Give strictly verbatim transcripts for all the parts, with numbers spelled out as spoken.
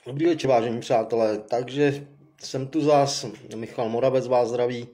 Dobrý večer, vážení přátelé. Takže jsem tu zas, Michal Moravec vás zdraví.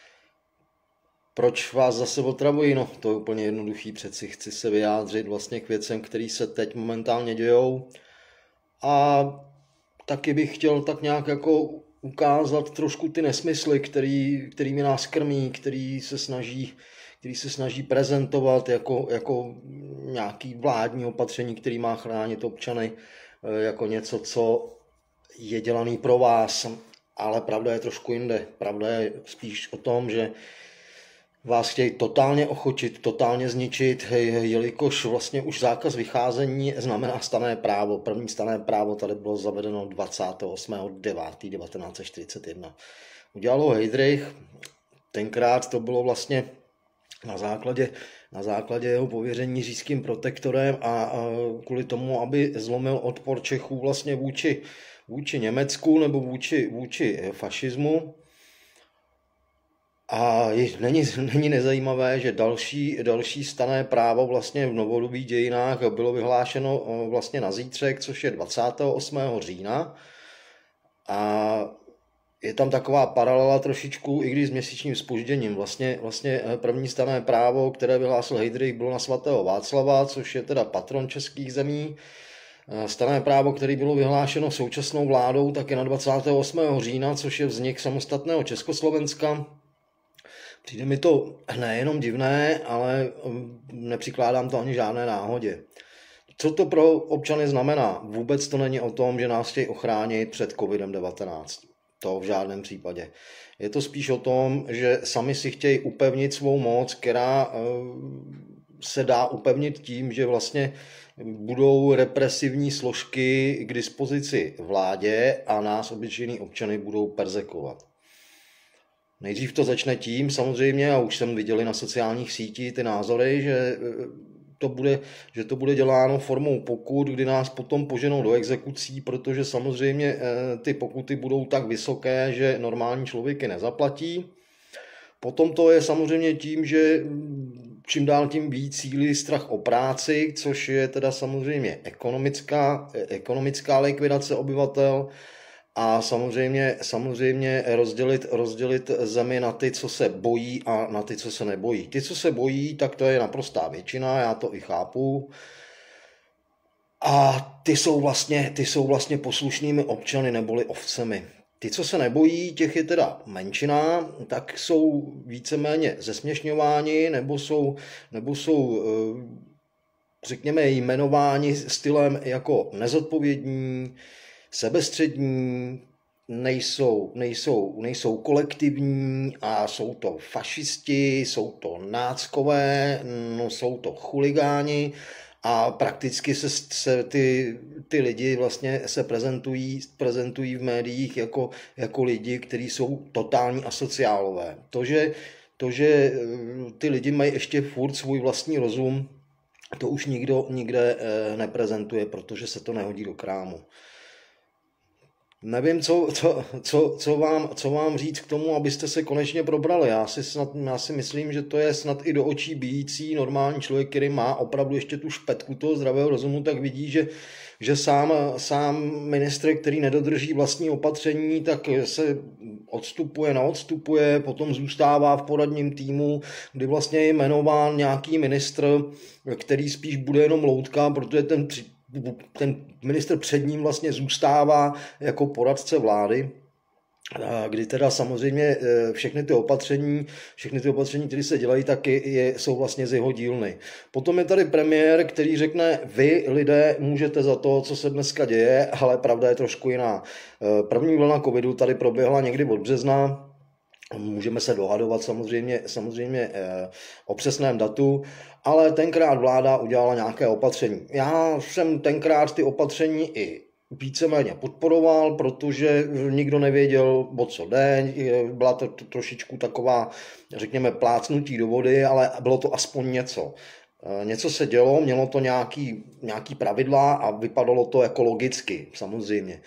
Proč vás zase otravuji? No, to je úplně jednoduchý, přeci chci se vyjádřit vlastně k věcem, které se teď momentálně dějou. A taky bych chtěl tak nějak jako ukázat trošku ty nesmysly, který, kterými nás krmí, který se snaží, který se snaží prezentovat jako, jako nějaký vládní opatření, který má chránit občany, jako něco, co je dělaný pro vás, ale pravda je trošku jinde. Pravda je spíš o tom, že vás chtějí totálně ochočit, totálně zničit, jelikož vlastně už zákaz vycházení znamená stanné právo. První stanné právo tady bylo zavedeno dvacátého osmého devátého devatenáct set čtyřicet jedna. Udělal ho Heydrich, tenkrát to bylo vlastně na základě, na základě jeho pověření říšským protektorem a, a kvůli tomu, aby zlomil odpor Čechů vlastně vůči, vůči Německu nebo vůči, vůči fašismu. A je, není, není nezajímavé, že další, další stanné právo vlastně v novodobých dějinách bylo vyhlášeno vlastně na zítřek, což je dvacátého osmého října. A je tam taková paralela trošičku, i když s měsíčním zpožděním. Vlastně, vlastně první stanné právo, které vyhlásil Heydrich, bylo na svatého Václava, což je teda patron českých zemí. Stanné právo, které bylo vyhlášeno současnou vládou, tak je na dvacátého osmého října, což je vznik samostatného Československa. Přijde mi to nejenom divné, ale nepřikládám to ani žádné náhodě. Co to pro občany znamená? Vůbec to není o tom, že nás chtějí ochránit před COVID devatenáct. To v žádném případě. Je to spíš o tom, že sami si chtějí upevnit svou moc, která se dá upevnit tím, že vlastně budou represivní složky k dispozici vládě a nás obyčejní občany budou perzekovat. Nejdřív to začne tím samozřejmě, a už jsem viděli na sociálních sítích ty názory, že to bude, že to bude děláno formou pokut, kdy nás potom poženou do exekucí, protože samozřejmě ty pokuty budou tak vysoké, že normální člověk je nezaplatí. Potom to je samozřejmě tím, že čím dál tím víc cílí strach o práci, což je teda samozřejmě ekonomická, ekonomická likvidace obyvatel, a samozřejmě, samozřejmě rozdělit, rozdělit zemi na ty, co se bojí, a na ty, co se nebojí. Ty, co se bojí, tak to je naprostá většina, já to i chápu. A ty jsou vlastně, ty jsou vlastně poslušnými občany neboli ovcemi. Ty, co se nebojí, těch je teda menšina, tak jsou víceméně zesměšňováni, nebo jsou, nebo jsou řekněme, jmenováni stylem jako nezodpovědní, sebestřední, nejsou, nejsou, nejsou kolektivní a jsou to fašisti, jsou to náckové, no, jsou to chuligáni a prakticky se, se ty, ty lidi vlastně se prezentují, prezentují v médiích jako, jako lidi, kteří jsou totální asociálové. To že, to, že ty lidi mají ještě furt svůj vlastní rozum, to už nikdo nikde neprezentuje, protože se to nehodí do krámu. Nevím, co, co, co, co, vám, co vám říct k tomu, abyste se konečně probrali. Já si, snad, já si myslím, že to je snad i do očí bijící normální člověk, který má opravdu ještě tu špetku toho zdravého rozumu, tak vidí, že, že sám, sám ministr, který nedodrží vlastní opatření, tak se odstupuje, neodstupuje, potom zůstává v poradním týmu, kdy vlastně je jmenován nějaký ministr, který spíš bude jenom loutka, protože ten ten ministr před ním vlastně zůstává jako poradce vlády, kdy teda samozřejmě všechny ty opatření, všechny ty opatření, které se dělají, tak je, jsou vlastně z jeho dílny. Potom je tady premiér, který řekne, vy lidé můžete za to, co se dneska děje, ale pravda je trošku jiná. První vlna covidu tady proběhla někdy od března. Můžeme se dohadovat samozřejmě, samozřejmě o přesném datu, ale tenkrát vláda udělala nějaké opatření. Já jsem tenkrát ty opatření i víceméně podporoval, protože nikdo nevěděl, o co jde. Byla to trošičku taková, řekněme, plácnutí do vody, ale bylo to aspoň něco. Něco se dělo, mělo to nějaký, nějaký pravidla a vypadalo to jako logicky, samozřejmě.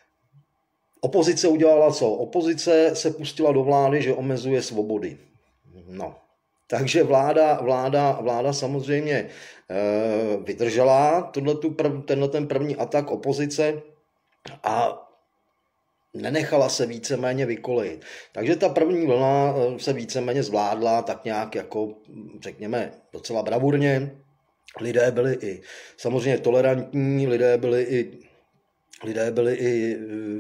Opozice udělala co? Opozice se pustila do vlády, že omezuje svobody. No. Takže vláda, vláda, vláda samozřejmě e, vydržela tenhle ten první atak opozice a nenechala se víceméně vykolejit. Takže ta první vlna se víceméně zvládla tak nějak jako, řekněme, docela bravurně. Lidé byli i samozřejmě tolerantní, lidé byli i, lidé byli i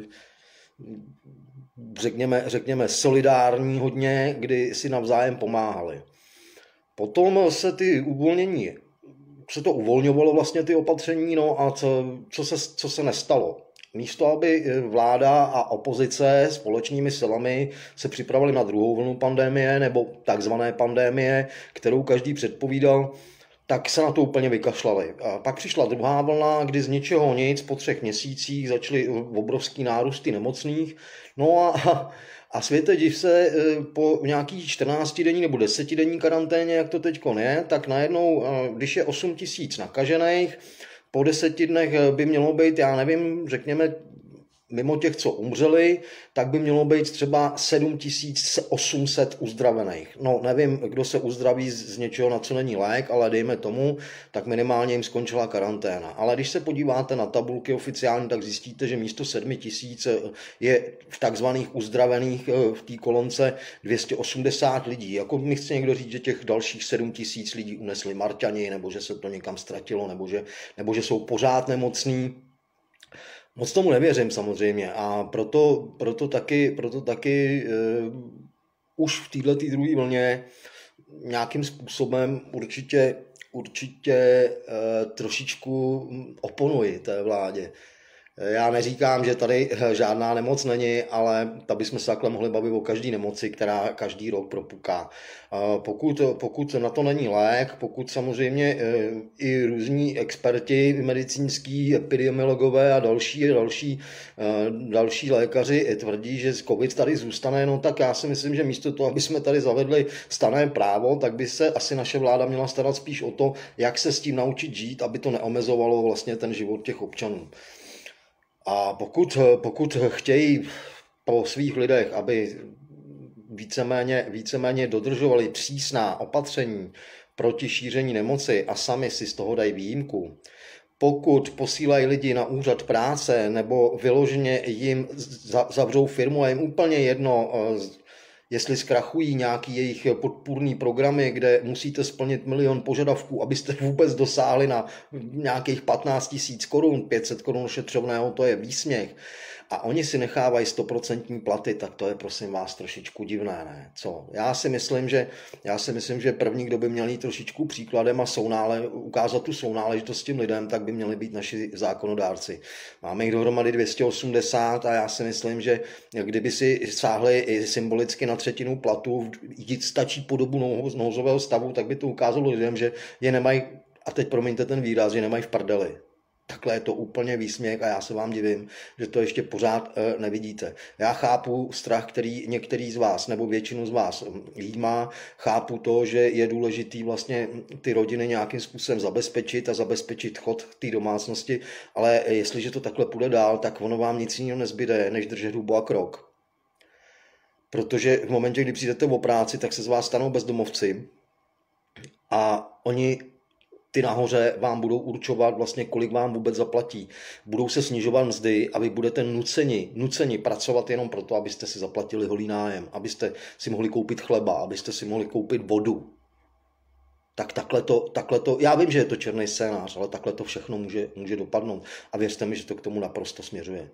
řekněme, řekněme solidární hodně, kdy si navzájem pomáhali. Potom se ty uvolnění, se to uvolňovalo vlastně ty opatření, no a co, co, se, co se nestalo. Místo, aby vláda a opozice společnými silami se připravili na druhou vlnu pandemie nebo takzvané pandemie, kterou každý předpovídal, tak se na to úplně vykašlali. A pak přišla druhá vlna, kdy z ničeho nic po třech měsících začaly obrovský nárůsty nemocných. No a, a světe div se, po nějaký čtrnáctidenní nebo desetidenní karanténě, jak to teďko je, tak najednou, když je osm tisíc nakažených, po deseti dnech by mělo být, já nevím, řekněme, mimo těch, co umřeli, tak by mělo být třeba sedm tisíc osm set uzdravených. No, nevím, kdo se uzdraví z něčeho, na co není lék, ale dejme tomu, tak minimálně jim skončila karanténa. Ale když se podíváte na tabulky oficiální, tak zjistíte, že místo sedmi tisíc je v takzvaných uzdravených v té kolonce dvě stě osmdesát lidí. Jako mi chce někdo říct, že těch dalších sedm tisíc lidí unesli Marťani, nebo že se to někam ztratilo, nebo že, nebo že jsou pořád nemocní. Moc tomu nevěřím samozřejmě a proto, proto taky, proto taky uh, už v této druhé vlně nějakým způsobem určitě, určitě uh, trošičku oponuji té vládě. Já neříkám, že tady žádná nemoc není, ale ta bychom se takhle mohli bavit o každé nemoci, která každý rok propuká. Pokud, pokud na to není lék, pokud samozřejmě i různí experti medicínský, epidemiologové a další, další, další lékaři tvrdí, že covid tady zůstane, no tak já si myslím, že místo toho, aby jsme tady zavedli stanné právo, tak by se asi naše vláda měla starat spíš o to, jak se s tím naučit žít, aby to neomezovalo vlastně ten život těch občanů. A pokud, pokud chtějí po svých lidech, aby víceméně, víceméně dodržovali přísná opatření proti šíření nemoci a sami si z toho dají výjimku, pokud posílají lidi na úřad práce nebo vyloženě jim zavřou firmu a jim úplně jedno, jestli zkrachují nějaký jejich podpůrný programy, kde musíte splnit milion požadavků, abyste vůbec dosáhli na nějakých patnáct tisíc korun, pět set korun ošetřovného, to je výsměch. A oni si nechávají stoprocentní platy, tak to je prosím vás trošičku divné, ne? Co? Já si myslím, že, já si myslím, že první, kdo by měl jít trošičku příkladem a sounále, ukázat tu sounáležitost těm lidem, tak by měli být naši zákonodárci. Máme jich dohromady dvě stě osmdesát a já si myslím, že kdyby si sáhli i symbolicky na třetinu platu, jít stačí po dobu nouzového stavu, tak by to ukázalo lidem, že je nemají, a teď promiňte ten výraz, že nemají v prdeli. Takhle je to úplně výsměch a já se vám divím, že to ještě pořád e, nevidíte. Já chápu strach, který některý z vás nebo většinu z vás jí má, chápu to, že je důležitý vlastně ty rodiny nějakým způsobem zabezpečit a zabezpečit chod té domácnosti, ale jestliže to takhle půjde dál, tak ono vám nic jiného nezbyde, než držet hubu a krok. Protože v momentě, kdy přijdete o práci, tak se z vás stanou bezdomovci a oni ty nahoře vám budou určovat vlastně, kolik vám vůbec zaplatí. Budou se snižovat mzdy a vy budete nuceni, nuceni pracovat jenom proto, abyste si zaplatili holý nájem, abyste si mohli koupit chleba, abyste si mohli koupit vodu. Tak takhle to, takhle to, já vím, že je to černý scénář, ale takhle to všechno může, může dopadnout. A věřte mi, že to k tomu naprosto směřuje.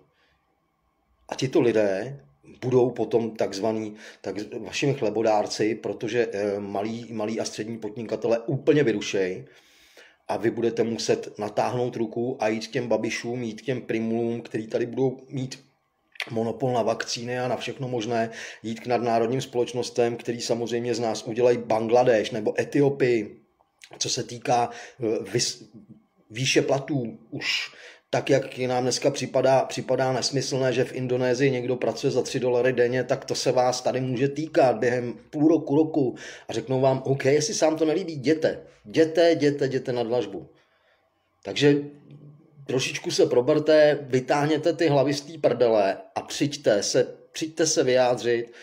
A tito lidé budou potom takzvaní tak vašimi chlebodárci, protože malí, malí a střední podnikatele úplně vyrušejí. A vy budete muset natáhnout ruku a jít k těm babišům, jít k těm primulům, který tady budou mít monopol na vakcíny a na všechno možné, jít k nadnárodním společnostem, který samozřejmě z nás udělají Bangladeš nebo Etiopii, co se týká vys, výše platů. Už tak, jak nám dneska připadá, připadá nesmyslné, že v Indonésii někdo pracuje za tři dolary denně, tak to se vás tady může týkat během půl roku, roku a řeknou vám, OK, jestli se vám to nelíbí, jděte, jděte, jděte, jděte na dlažbu. Takže trošičku se proberte, vytáhněte ty hlavy z té prdele a přijďte se, přijďte se vyjádřit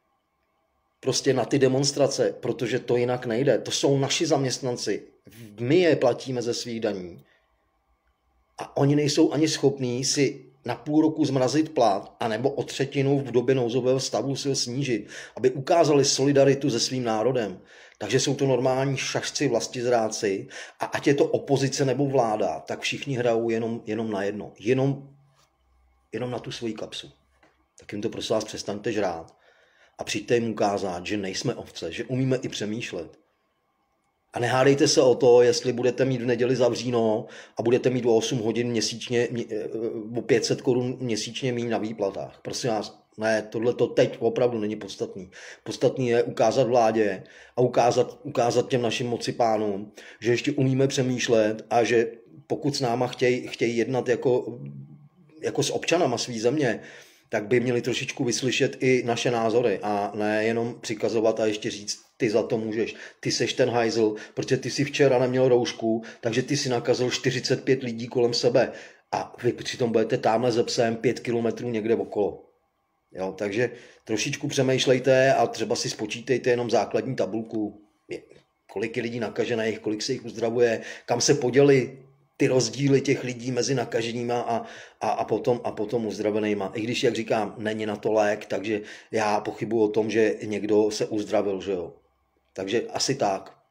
prostě na ty demonstrace, protože to jinak nejde. To jsou naši zaměstnanci, my je platíme ze svých daní. A oni nejsou ani schopní si na půl roku zmrazit plat, anebo o třetinu v době nouzového stavu si ho snížit, aby ukázali solidaritu se svým národem. Takže jsou to normální šašci, vlastizráci a ať je to opozice nebo vláda, tak všichni hrajou jenom, jenom na jedno. Jenom, jenom na tu svoji kapsu. Tak jim to prosím vás přestaňte žrát a přijďte jim ukázat, že nejsme ovce, že umíme i přemýšlet. A nehádejte se o to, jestli budete mít v neděli zavříno a budete mít o osm hodin měsíčně, o pět set korun měsíčně míň na výplatách. Prosím vás, ne, tohle to teď opravdu není podstatný. Podstatný je ukázat vládě a ukázat, ukázat těm našim mocipánům, že ještě umíme přemýšlet a že pokud s náma chtějí, chtějí jednat jako, jako s občanama svý země, tak by měli trošičku vyslyšet i naše názory a ne jenom přikazovat a ještě říct, ty za to můžeš, ty seš ten hajzl, protože ty si včera neměl roušku, takže ty si nakazil čtyřicet pět lidí kolem sebe a vy přitom budete támhle ze psem pět kilometrů někde okolo. Jo, takže trošičku přemýšlejte a třeba si spočítejte jenom základní tabulku, kolik je lidí nakažených, kolik se jich uzdravuje, kam se poděli ty rozdíly těch lidí mezi nakaženýma a, a, a, potom, a potom uzdravenýma. I když, jak říkám, není na to lék, takže já pochybuji o tom, že někdo se uzdravil, že jo. Takže asi tak.